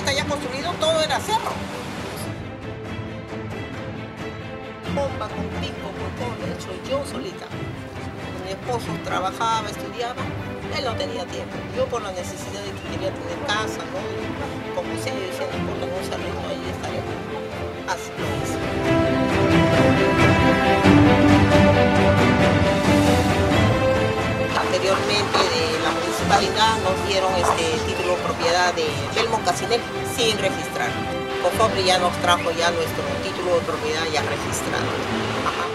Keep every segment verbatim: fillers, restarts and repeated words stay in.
ahorita ya construido todo era cerro. Bomba con pico, con todo lo he hecho yo solita. Mi esposo trabajaba, estudiaba, él no tenía tiempo. Yo por la necesidad de que quería tener casa, ¿no? Y como sigue diciendo, por la no se arregló, ahí estaré. Así lo hice. Anteriormente de la municipalidad nos dieron este título de propiedad de Belmont Casinel sin registrar. COFOPRI ya nos trajo ya nuestro título de propiedad ya registrado. Ajá.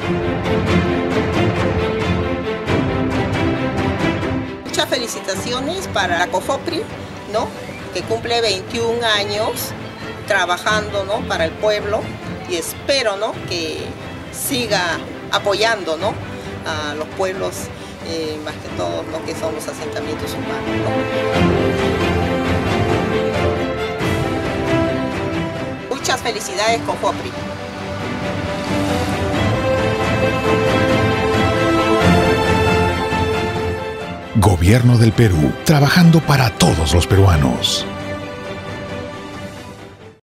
Muchas felicitaciones para la COFOPRI, ¿no? Que cumple veintiún años trabajando, ¿no? Para el pueblo, y espero, ¿no? Que siga apoyando, ¿no? A los pueblos, eh, más que todo lo que son los asentamientos humanos, ¿no? Muchas felicidades, COFOPRI. Gobierno del Perú, trabajando para todos los peruanos.